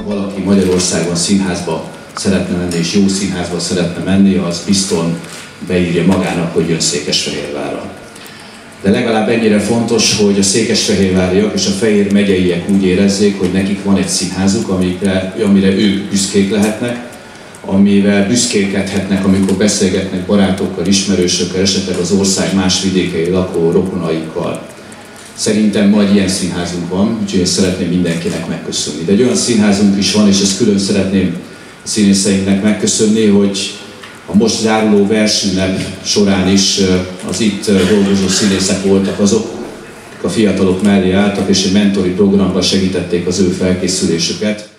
valaki Magyarországon színházba szeretne menni, és jó színházba szeretne menni, az bizton beírja magának, hogy jön Székesfehérvárra. De legalább ennyire fontos, hogy a székesfehérváriak és a Fehér megyeiek úgy érezzék, hogy nekik van egy színházuk, amire ők büszkék lehetnek, amivel büszkélkedhetnek, amikor beszélgetnek barátokkal, ismerősökkel, esetleg az ország más vidékei lakó rokonaikkal. Szerintem ma egy ilyen színházunk van, úgyhogy ezt szeretném mindenkinek megköszönni. De egy olyan színházunk is van, és ezt külön szeretném a színészeinknek megköszönni, hogy a most záruló versünnep során is az itt dolgozó színészek voltak azok, akik a fiatalok mellé álltak, és egy mentori programban segítették az ő felkészülésüket.